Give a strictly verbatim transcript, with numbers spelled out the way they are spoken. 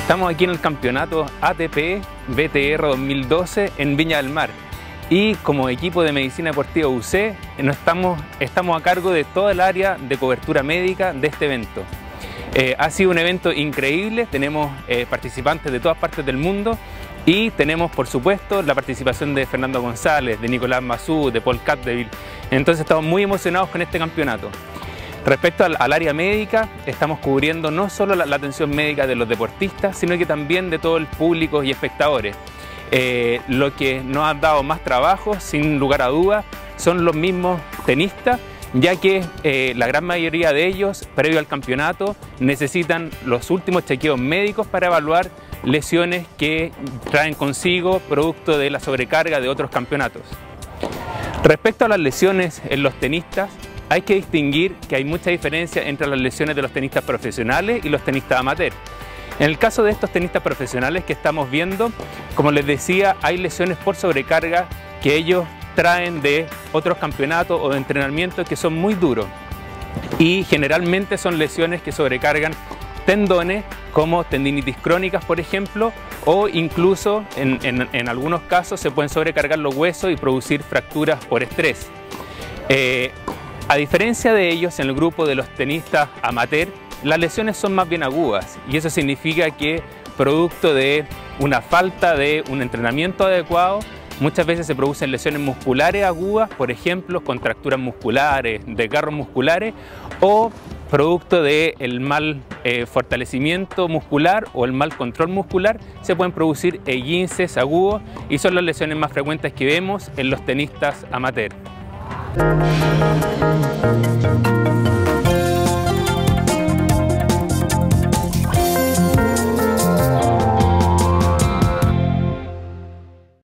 Estamos aquí en el campeonato A T P B T R dos mil doce en Viña del Mar y como equipo de Medicina Deportiva U C no estamos, estamos a cargo de toda el área de cobertura médica de este evento. Eh, ha sido un evento increíble, tenemos eh, participantes de todas partes del mundo y tenemos por supuesto la participación de Fernando González, de Nicolás Massú, de Paul Capdeville. Entonces estamos muy emocionados con este campeonato. Respecto al, al área médica, estamos cubriendo no solo la, la atención médica de los deportistas, sino que también de todo el público y espectadores. Eh, lo que nos ha dado más trabajo, sin lugar a dudas, son los mismos tenistas, ya que eh, la gran mayoría de ellos, previo al campeonato, necesitan los últimos chequeos médicos para evaluar lesiones que traen consigo producto de la sobrecarga de otros campeonatos. Respecto a las lesiones en los tenistas, hay que distinguir que hay mucha diferencia entre las lesiones de los tenistas profesionales y los tenistas amateurs. En el caso de estos tenistas profesionales que estamos viendo, como les decía, hay lesiones por sobrecarga que ellos traen de otros campeonatos o de entrenamientos que son muy duros y generalmente son lesiones que sobrecargan tendones como tendinitis crónicas, por ejemplo, o incluso en, en, en algunos casos se pueden sobrecargar los huesos y producir fracturas por estrés. Eh, A diferencia de ellos, en el grupo de los tenistas amateur, las lesiones son más bien agudas y eso significa que producto de una falta de un entrenamiento adecuado, muchas veces se producen lesiones musculares agudas, por ejemplo, contracturas musculares, desgarros musculares o producto del mal eh, fortalecimiento muscular o el mal control muscular, se pueden producir esguinces agudos y son las lesiones más frecuentes que vemos en los tenistas amateur. Thank you.